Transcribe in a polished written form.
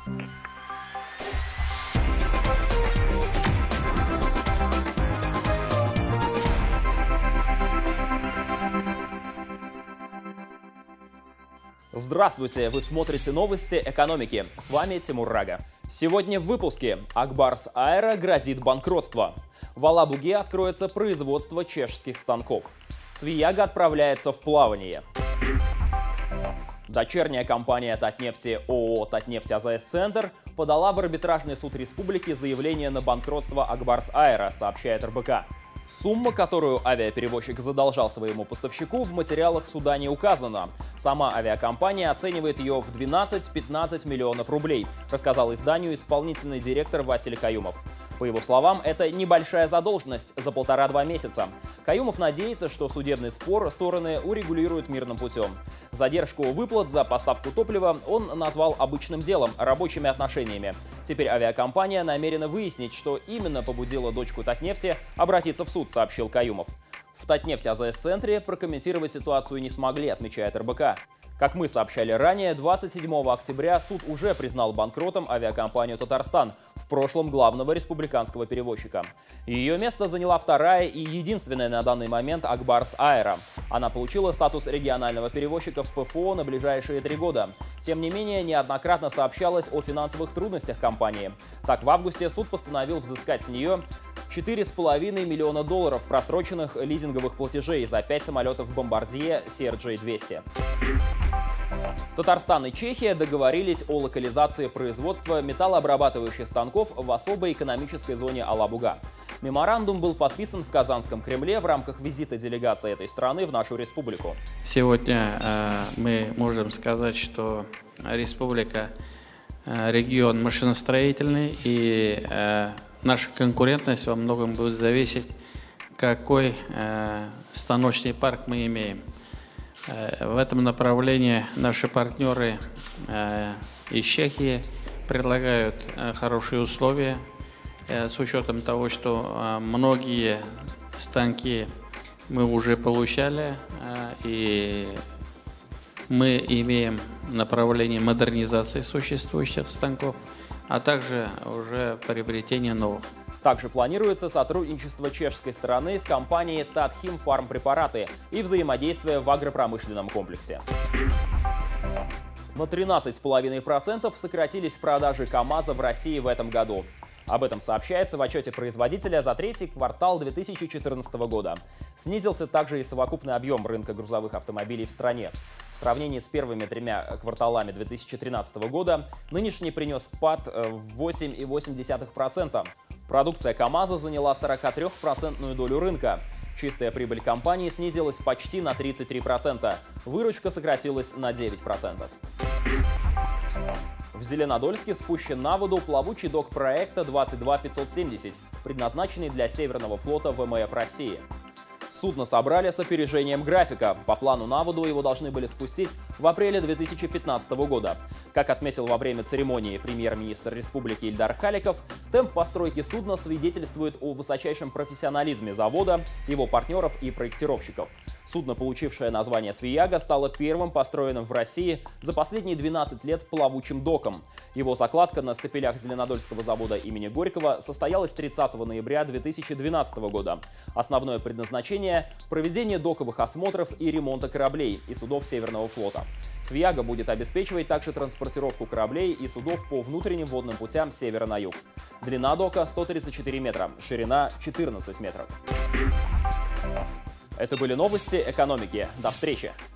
Здравствуйте! Вы смотрите новости экономики. С вами Тимур Рага. Сегодня в выпуске. Акбарс Аэро грозит банкротство. В Алабуге откроется производство чешских станков. Свияга отправляется в плавание. Дочерняя компания Татнефти ООО «Татнефть АЗС-Центр» подала в арбитражный суд республики заявление на банкротство Акбарс Аэро, сообщает РБК. Сумма, которую авиаперевозчик задолжал своему поставщику, в материалах суда не указана. Сама авиакомпания оценивает ее в 12-15 миллионов рублей, рассказал изданию исполнительный директор Василий Каюмов. По его словам, это небольшая задолженность за 1,5-2 месяца. Каюмов надеется, что судебный спор стороны урегулируют мирным путем. Задержку выплат за поставку топлива он назвал обычным делом, рабочими отношениями. Теперь авиакомпания намерена выяснить, что именно побудило дочку Татнефти обратиться в суд, сообщил Каюмов. В Татнефть АЗС-центре прокомментировать ситуацию не смогли, отмечает РБК. Как мы сообщали ранее, 27 октября суд уже признал банкротом авиакомпанию «Татарстан», в прошлом главного республиканского перевозчика. Ее место заняла вторая и единственная на данный момент Акбарс Аэро. Она получила статус регионального перевозчика в ПФО на ближайшие 3 года. Тем не менее, неоднократно сообщалось о финансовых трудностях компании. Так, в августе суд постановил взыскать с нее $4,5 миллиона просроченных лизинговых платежей за 5 самолетов «Бомбардье» CRJ-200. Татарстан и Чехия договорились о локализации производства металлообрабатывающих станков в особой экономической зоне Алабуга. Меморандум был подписан в Казанском Кремле в рамках визита делегации этой страны в нашу республику. Сегодня мы можем сказать, что республика регион машиностроительный, и наша конкурентность во многом будет зависеть, какой станочный парк мы имеем. В этом направлении наши партнеры из Чехии предлагают хорошие условия с учетом того, что многие станки мы уже получали, и мы имеем направление модернизации существующих станков, а также уже приобретение новых. Также планируется сотрудничество чешской стороны с компанией Татхим Фармпрепараты и взаимодействие в агропромышленном комплексе. На 13,5% сократились продажи КАМАЗа в России в этом году. Об этом сообщается в отчете производителя за третий квартал 2014 года. Снизился также и совокупный объем рынка грузовых автомобилей в стране. В сравнении с первыми 3 кварталами 2013 года нынешний принес спад в 8,8%. Продукция КАМАЗа заняла 43% долю рынка. Чистая прибыль компании снизилась почти на 33%. Выручка сократилась на 9%. В Зеленодольске спущен на воду плавучий док проекта 22570, предназначенный для Северного флота ВМФ России. Судно собрали с опережением графика. По плану на воду его должны были спустить в апреле 2015 года. Как отметил во время церемонии премьер-министр республики Ильдар Халиков, темп постройки судна свидетельствует о высочайшем профессионализме завода, его партнеров и проектировщиков. Судно, получившее название «Свияга», стало первым построенным в России за последние 12 лет плавучим доком. Его закладка на стапелях Зеленодольского завода имени Горького состоялась 30 ноября 2012 года. Основное предназначение – проведение доковых осмотров и ремонта кораблей и судов Северного флота. «Свияга» будет обеспечивать также транспортировку кораблей и судов по внутренним водным путям с севера на юг. Длина дока – 134 метра, ширина – 14 метров. Это были новости экономики. До встречи!